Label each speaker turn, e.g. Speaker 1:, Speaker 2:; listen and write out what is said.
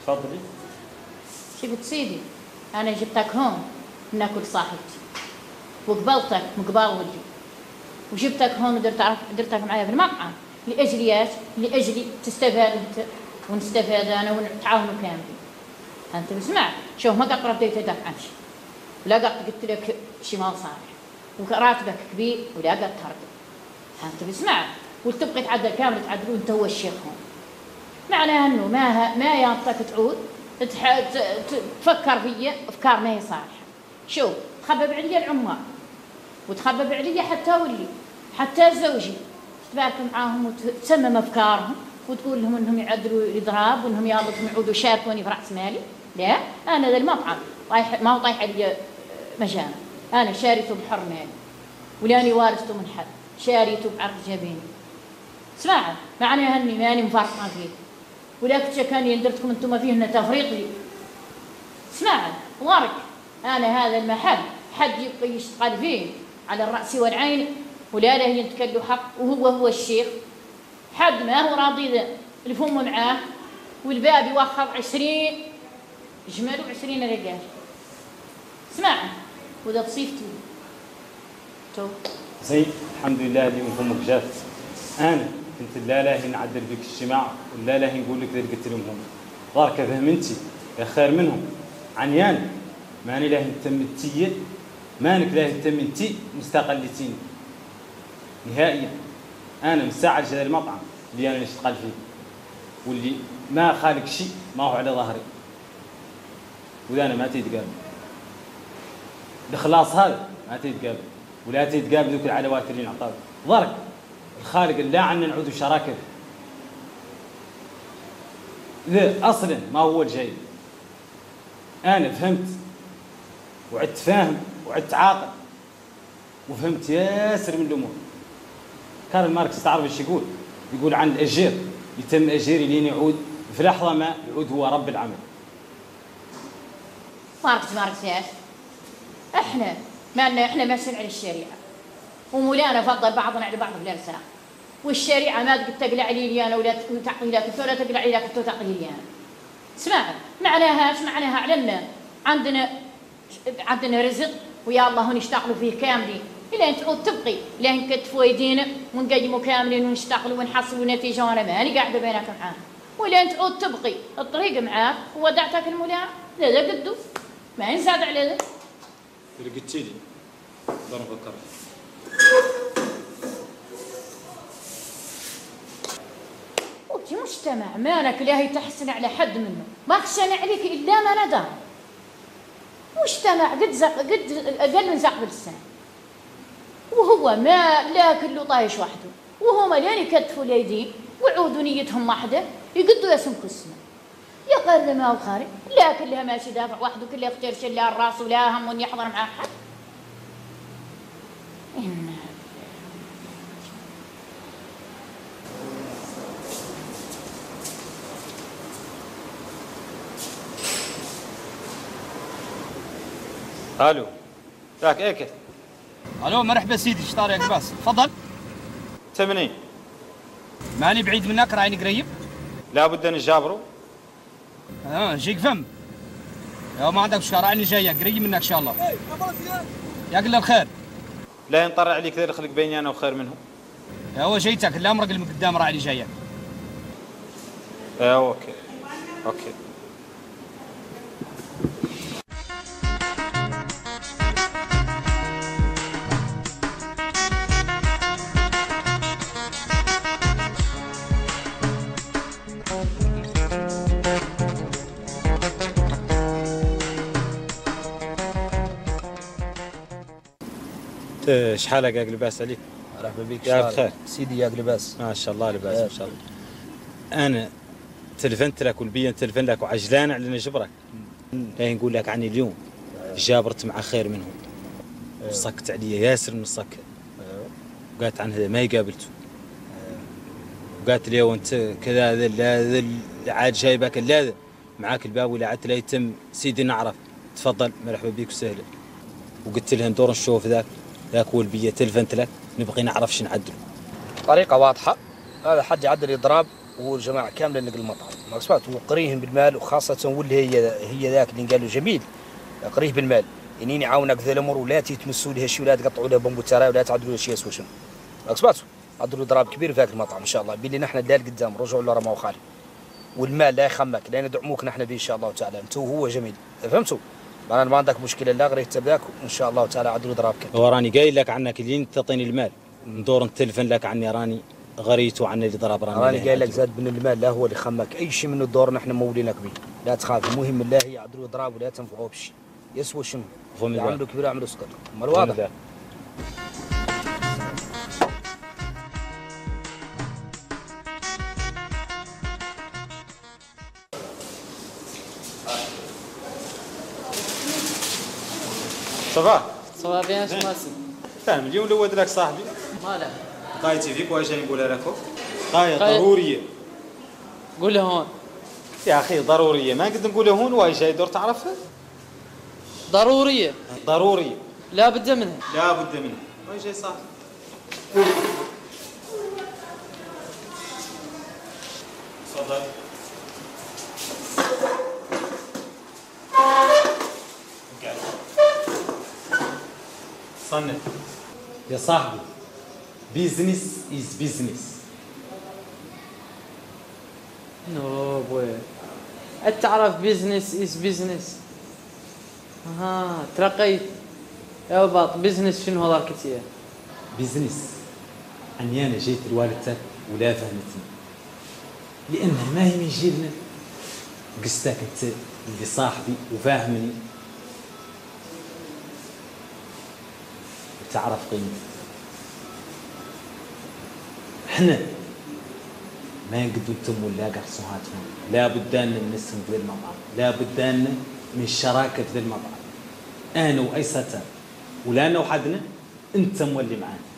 Speaker 1: تفضلي.
Speaker 2: شفت سيدي، أنا جبتك هون ناكل صاحبتي وقبلتك مقبال ولدي، وجبتك هون ودرتك معايا في المطعم لأجل ايش؟ لأجلي تستفاد أنت ونستفاد أنا ونتعاونوا كاملين. أنت بسمع، شوف ما قد رديت يدك عن شيء، ولا قد قلت لك شي ما صالح، وراتبك كبير ولا قد ترد. أنت بسمع، وتبقي تعدل كامل تعدلون أنت هو الشيخ هون. معناها إنه ما ينطق تعود تفكر فيا أفكار ما هي صالحة. شوف، تخبب علي العمال وتخبب علي حتى ولي حتى زوجي، تتبارك معاهم وتسمم أفكارهم وتقول لهم إنهم يعدلوا الإضراب وإنهم يغلطوا يعودوا يشاركوني في رأس مالي. لا، أنا ذا المطعم طايح، ما هو طايح علي مجانا، أنا شاريته بحر مالي ولاني وارثته من حد، شاريته بعرض جبيني. اسمع، معناها إني ماني مفرطة فيه، ولكن كان يندرتكم أنتم فيه إنه تفريط لي. اسمع ورك، أنا هذا المحل حد يبقى يشتغل فيه على الرأس والعين ولا له ينتكلوا حق، وهو الشيخ حد ما هو راضي ذا الفم معاه، والباب يوخر 20 جمال و20 رجال. اسمع، وإذا تصيفتوا تو
Speaker 1: زين الحمد لله اللي من فمك جات. أنا كنت لا لاهي نعدل بك اجتماع ولا لاهي نقول لك ذا اللي قلت لهم هم ضارك فهمنتي يا خير منهم عنيان. ماني لاهي تمتي، مانك لاهي تمنتي مستقلتين نهائيا. أنا من الساعة لجا المطعم اللي أنا نشتغل فيه واللي ما خالق شيء ما هو على ظهري، وذا أنا ما تيتقابل الإخلاص هذا، ما تيتقابل ولا تيتقابل ذوك العلوات اللي نعطاك ضرك الخالق لا عنا نعود شراكة ذا أصلا ما هو الجاي. أنا فهمت وعدت فاهم وعدت عاقل وفهمت ياسر من الأمور. كارل ماركس تعرف ايش يقول عن الأجير، يتم أجيري لين يعود في لحظة ما يعود هو رب العمل.
Speaker 2: ماركس ياش، احنا ماشيين على الشريعة، ومولانا فضل بعضنا على بعض في الارزاق، والشريعة ما تقلع لي انا ولا تعطي لك ولا تقلع لي لك وتعطي لي انا. اسمع، معناها علمنا عندنا رزق ويا الله نشتغلوا فيه كاملين إلين تعود تبقي، إلين نكتفوا يدينا ونقيموا كاملين ونشتغلوا ونحصلوا نتيجة، وأنا ماني قاعدة بينك معاه، ولين تعود تبقي الطريق معاه وودعتك المولانا. لا قدو ما ينزاد على ذا
Speaker 1: اللي قلت لي ضرب فكر.
Speaker 2: وكي مجتمع مالك لاهي تحسن على حد منه، ما خشن عليك إلا ما ندار. مجتمع قد أقل من زق باللسان، وهو ما لا كله طايش وحده، وهم لين يكتفوا اليدين ويعودوا نيتهم واحده يقدوا يسمكوا السماء. يقل ما هو خارج، لا كلها ماشي دافع وحده، كلها يختار شلها الراس ولا هم يحضر معاه حد.
Speaker 1: الو ذاك ايكت.
Speaker 3: الو مرحبا سيدي، شطار يا قباس، تفضل.
Speaker 1: 80
Speaker 3: ماني بعيد منك، رايني قريب.
Speaker 1: لابد نجابرو.
Speaker 3: جيك فم يا ما عندك مشكله، رايني جايك قريب منك ان شاء الله. يا قل الخير.
Speaker 1: لا ينطر عليك ذا الخلق بيني انا وخير منهم.
Speaker 3: يا هو جيتك الامر اللي من قدام رايني جايك.
Speaker 1: اوكي. شحالك يا لباس عليك؟
Speaker 3: مرحبا بك
Speaker 1: يا بخير
Speaker 3: سيدي يا لباس.
Speaker 1: ما شاء الله لباس ما شاء الله. انا تلفنت لك والبيان تلفن لك وعجلان على نجبرك، لا نقول لك عني اليوم جابرت مع خير منهم وصكت علي ياسر من الصك، وقالت عن هذا ما يقابلته، وقالت لي وانت كذا لا عاد جايبك لا معاك الباب ولا عاد لا يتم سيدي نعرف تفضل مرحبا بك وسهلا. وقلت لها ندور نشوف ذاك هو البية تلفنت لك نبغي نعرف شو نعدل.
Speaker 3: طريقة واضحة، هذا حد يعدل إضراب
Speaker 4: والجماعه كامله نقل المطعم مقصود وقريهم بالمال، وخاصه واللي هي ذاك اللي قالوا جميل قريه بالمال، اني نعاونك ذا الامور ولا تمسوا لها شي ولا تقطعوا لها بومبو تراي ولا تعدلوا لها شي اسوا شنو مقصود عدلوا ضراب كبير في هذا المطعم ان شاء الله باللي نحن دال قدام رجعوا لورا ما هو خالي، والمال لا يخمك لا ندعموك نحن به ان شاء الله تعالى انت وهو جميل فهمتوا؟ انا ما عندك مشكله لا غير تبعك وان شاء الله تعالى عدلوا ضرابك.
Speaker 1: وراني قايل لك عنك اللي تعطيني المال ندور نتلفن لك عني راني غريتو عن اللي ضرب
Speaker 4: راني قايل لك زاد من المال لا هو اللي خمك اي شيء من الدور نحن مولينك به لا تخاف المهم الله يعدلوا ضراب ولا تنفعوا بشيء يسوى شنو يعملوا كبير يعملوا سكر امال واضح.
Speaker 1: صافا
Speaker 5: صافا بيان شماسي
Speaker 1: فاهم اليوم لو لك صاحبي
Speaker 5: ماله
Speaker 1: قايتي فيك واش جاي نقولها لك قاية ضرورية
Speaker 5: قولها هون
Speaker 1: يا اخي ضرورية ما نقدر نقولها هون واش جاي دور تعرفها
Speaker 5: ضرورية لا بد منها
Speaker 1: واش جاي صاحبي تفضل صنف يا صاحبي بيزنس از بيزنس.
Speaker 5: نو بوي تعرف بيزنس از بيزنس. ترقيت يا باط بيزنس شنو هذاك كثير
Speaker 1: بيزنس اني انا جيت لوالدتك ولا فهمتني لانه ما هي من جيلنا قصتك انت اللي صاحبي وفاهمني وتعرف قيمتي. احنا ما نقدر نتم ولا قرصوهاتهم لا بد ان نسهم في المطعم لا بد ان من الشراكه في المطعم انا وايسرتك ولا انا وحدنا انت مولي معانا